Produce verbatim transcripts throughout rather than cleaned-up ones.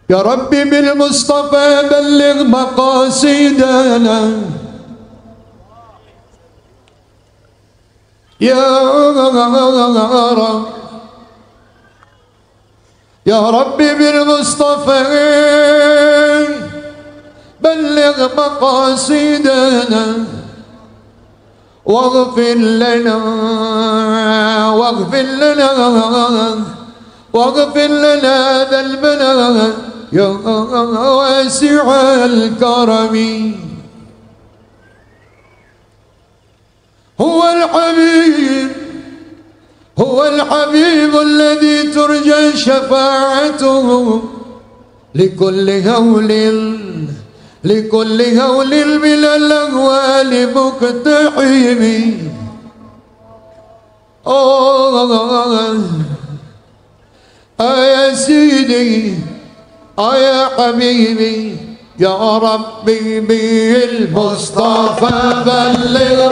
يا ربي بالمصطفى بلغ مقاصدنا يا رب، يا ربي بالمصطفى بلغ مقاصدنا واغفر لنا واغفر لنا واغفر لنا ذنبنا يا واسع الكرم. هو الحبيب هو الحبيب الذي ترجى شفاعته لكل هول لكل هول من الأهوال مقتحم. آه يا سيدي آه يا حبيبي يا ربي بالمصطفى بلغ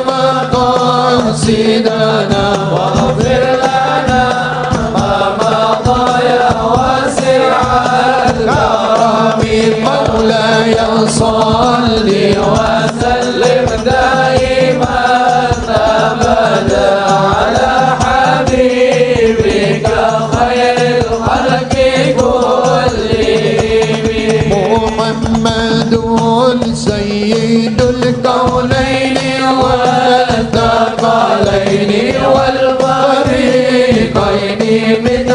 مقاصدنا واغفر لنا ما مضى يا واسع الكرم. مولاي صل وسلم دائما ابدا على حبيبك خير الخلق كلهم. محمد سيد الكونين والثقلين والفريقين من